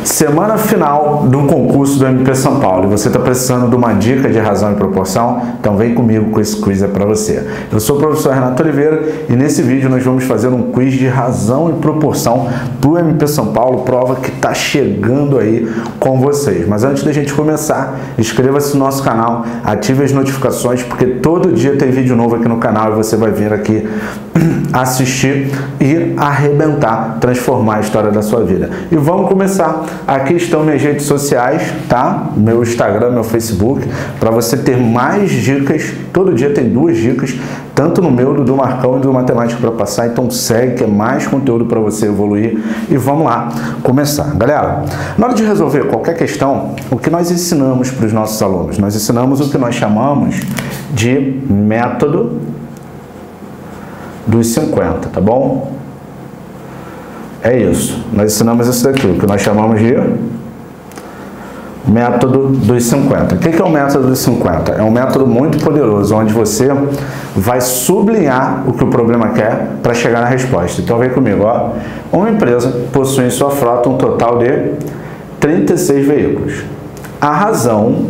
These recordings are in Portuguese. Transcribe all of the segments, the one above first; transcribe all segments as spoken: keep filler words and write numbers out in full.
Semana final do concurso do M P São Paulo e você está precisando de uma dica de razão e proporção? Então vem comigo com esse quiz é para você. Eu sou o professor Renato Oliveira e nesse vídeo nós vamos fazer um quiz de razão e proporção para o M P São Paulo, prova que está chegando aí com vocês. Mas antes da gente começar, inscreva-se no nosso canal, ative as notificações, porque todo dia tem vídeo novo aqui no canal e você vai vir aqui assistir e arrebentar, transformar a história da sua vida. E vamos começar. Aqui estão minhas redes sociais, tá? Meu Instagram, meu Facebook, para você ter mais dicas. Todo dia tem duas dicas, tanto no meu, do, do Marcão e do Matemática para Passar. Então segue, que é mais conteúdo para você evoluir. E vamos lá começar. Galera, na hora de resolver qualquer questão, o que nós ensinamos para os nossos alunos? Nós ensinamos o que nós chamamos de método dos cinquenta, tá bom? É isso. Nós ensinamos isso daqui, o que nós chamamos de método dos cinquenta. O que é o método dos cinquenta? É um método muito poderoso, onde você vai sublinhar o que o problema quer para chegar na resposta. Então vem comigo, ó. Uma empresa possui em sua frota um total de trinta e seis veículos. A razão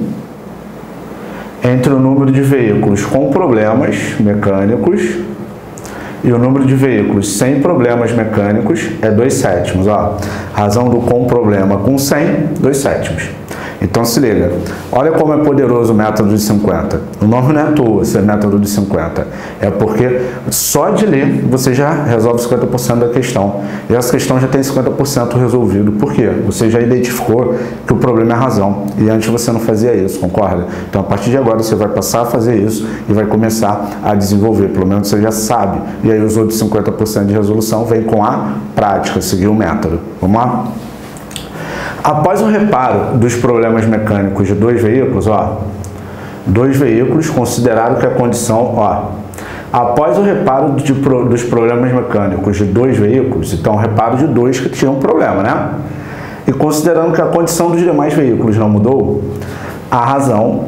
entre o número de veículos com problemas mecânicos e o número de veículos sem problemas mecânicos é dois sétimos. Ó. Razão do com problema com cem, dois sétimos. Então se liga, olha como é poderoso o método de cinquenta. O nome não é à toa, esse método de cinquenta. É porque só de ler você já resolve cinquenta por cento da questão. E essa questão já tem cinquenta por cento resolvido. Por quê? Você já identificou que o problema é a razão. E antes você não fazia isso, concorda? Então a partir de agora você vai passar a fazer isso e vai começar a desenvolver. Pelo menos você já sabe. E aí os outros cinquenta por cento de resolução vem com a prática, seguir o método. Vamos lá? Após o reparo dos problemas mecânicos de dois veículos, ó, dois veículos consideraram que a condição, ó, após o reparo de, dos problemas mecânicos de dois veículos, então reparo de dois que tinham problema, né? E considerando que a condição dos demais veículos não mudou, a razão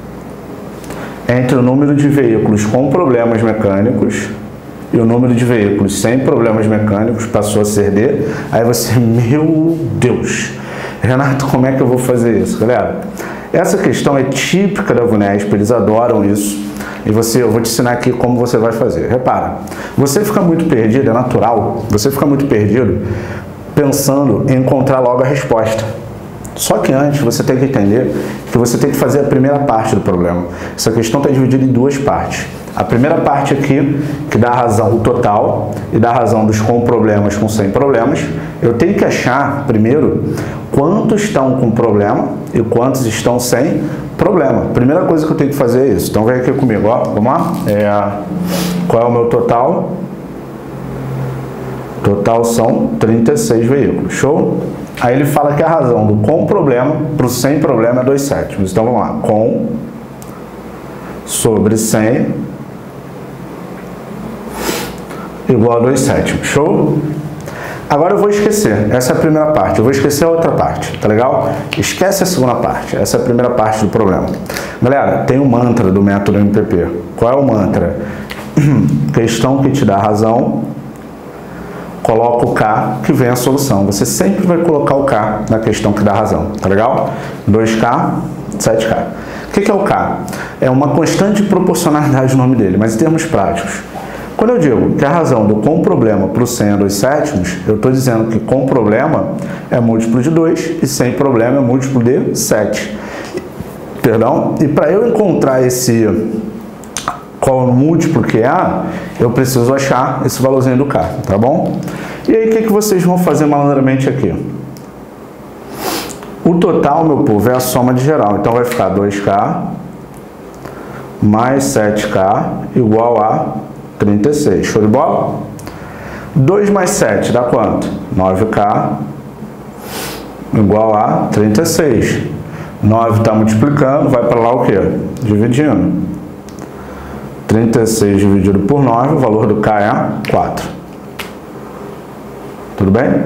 entre o número de veículos com problemas mecânicos e o número de veículos sem problemas mecânicos passou a ser de... Aí você, meu Deus... Renato, como é que eu vou fazer isso? Galera, essa questão é típica da VUNESP, eles adoram isso. E você, eu vou te ensinar aqui como você vai fazer. Repara, você fica muito perdido, é natural, você fica muito perdido pensando em encontrar logo a resposta. Só que antes você tem que entender que você tem que fazer a primeira parte do problema. Essa questão está dividida em duas partes. A primeira parte aqui, que dá a razão o total e dá a razão dos com problemas com sem problemas, eu tenho que achar, primeiro, quantos estão com problema e quantos estão sem problema. Primeira coisa que eu tenho que fazer é isso. Então vem aqui comigo, ó. Vamos lá? É, qual é o meu total? Total são trinta e seis veículos. Show? Aí ele fala que a razão do com problema para o sem problema é dois sétimos. Então vamos lá. Com sobre cem igual a dois sétimos. Show? Agora eu vou esquecer. Essa é a primeira parte. Eu vou esquecer a outra parte. Tá legal? Esquece a segunda parte. Essa é a primeira parte do problema. Galera, tem um mantra do método M P P. Qual é o mantra? Questão que te dá razão, coloca o K que vem a solução. Você sempre vai colocar o K na questão que dá razão. Tá legal? dois K, sete K. O que é o K? É uma constante de proporcionalidade o nome dele, mas em termos práticos. Quando eu digo que a razão do com problema para o cem é dois sétimos, eu estou dizendo que com problema é múltiplo de dois e sem problema é múltiplo de sete. Perdão? E para eu encontrar esse qual múltiplo que é, eu preciso achar esse valorzinho do K, tá bom? E aí o que, que vocês vão fazer malandramente aqui? O total, meu povo, é a soma de geral. Então vai ficar dois K mais sete K igual a trinta e seis. Show de bola? dois mais sete dá quanto? nove K igual a trinta e seis. nove está multiplicando, vai para lá o quê? Dividindo. trinta e seis dividido por nove, o valor do K é quatro. Tudo bem?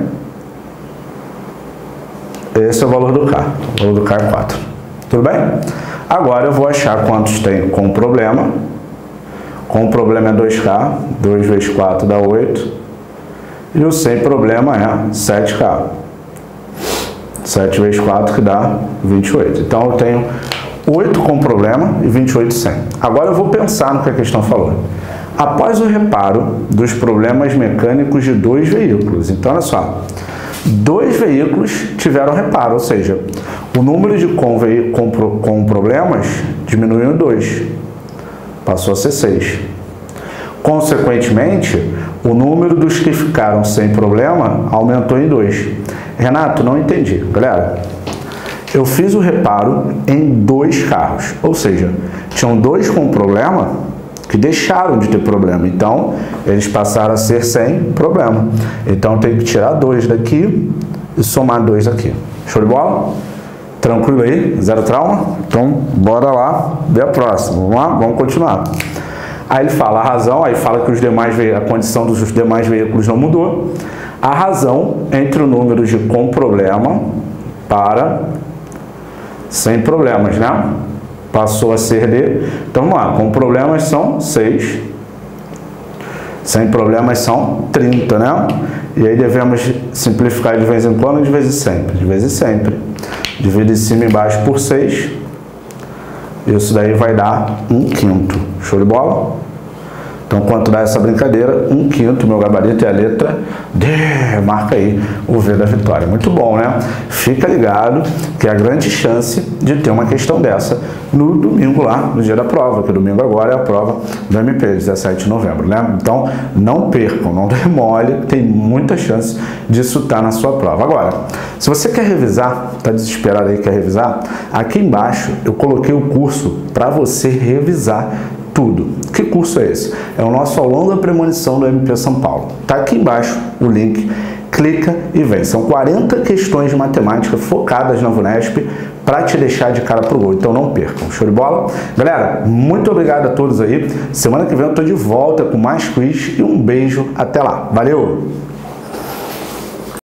Esse é o valor do K. O valor do K é quatro. Tudo bem? Agora eu vou achar quantos tem com problema. Com problema é dois K. dois vezes quatro dá oito. E o sem problema é sete K. sete vezes quatro que dá vinte e oito. Então eu tenho oito com problema e vinte e oito sem. Agora eu vou pensar no que a questão falou. Após o reparo dos problemas mecânicos de dois veículos. Então olha só, dois veículos tiveram reparo, ou seja, o número de com, com, com problemas diminuiu em dois, passou a ser seis. Consequentemente, o número dos que ficaram sem problema aumentou em dois. Renato, não entendi. Galera, eu fiz o reparo em dois carros, ou seja, tinham dois com problema que deixaram de ter problema, então eles passaram a ser sem problema. Então tem que tirar dois daqui e somar dois aqui. Show de bola? Tranquilo aí? Zero trauma? Então bora lá ver a próxima. Vamos lá? Vamos continuar. Aí ele fala a razão, aí fala que os demais, a condição dos demais veículos não mudou. A razão entre o número de com problema para sem problemas, né? Passou a ser de... Então vamos lá, com problemas são seis, sem problemas são trinta, né? E aí devemos simplificar de vez em quando, de vez em sempre, de vez em sempre. Divide em cima e embaixo por seis, isso daí vai dar um quinto. Show de bola? Então, quanto dá essa brincadeira? Um quinto, meu gabarito é a letra D. Marca aí o V da vitória. Muito bom, né? Fica ligado que é a grande chance de ter uma questão dessa no domingo lá, no dia da prova, que domingo agora é a prova do M P, dezessete de novembro, né? Então, não percam, não demole, tem muita chance disso estar na sua prova. Agora, se você quer revisar, tá desesperado aí, quer revisar, aqui embaixo eu coloquei o curso para você revisar tudo. Que curso é esse? É o nosso aulão da premonição do M P São Paulo. Tá aqui embaixo o link, clica e vem. São quarenta questões de matemática focadas na VUNESP para te deixar de cara pro gol. Então não percam. Show de bola? Galera, muito obrigado a todos aí. Semana que vem eu tô de volta com mais quiz e um beijo. Até lá. Valeu!